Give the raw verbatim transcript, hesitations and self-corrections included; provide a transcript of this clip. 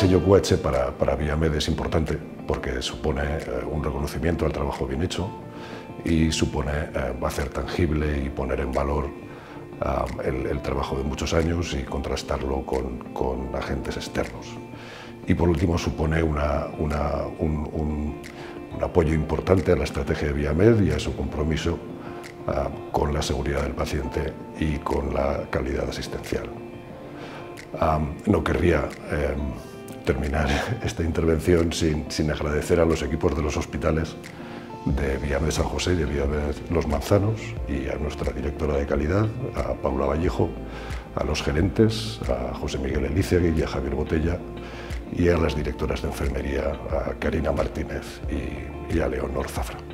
sello Q H para, para Viamed es importante porque supone eh, un reconocimiento al trabajo bien hecho y supone eh, hacer tangible y poner en valor uh, el, el trabajo de muchos años y contrastarlo con, con agentes externos. Y por último supone una, una, un, un, un apoyo importante a la estrategia de Viamed y a su compromiso uh, con la seguridad del paciente y con la calidad asistencial. Um, no querría eh, terminar esta intervención sin, sin agradecer a los equipos de los hospitales de Viamed San José y de Viamed Los Manzanos y a nuestra directora de calidad, a Paula Vallejo, a los gerentes, a José Miguel Elízegui y a Javier Botella, y a las directoras de enfermería, a Karina Martínez y, y a Leonor Zafra.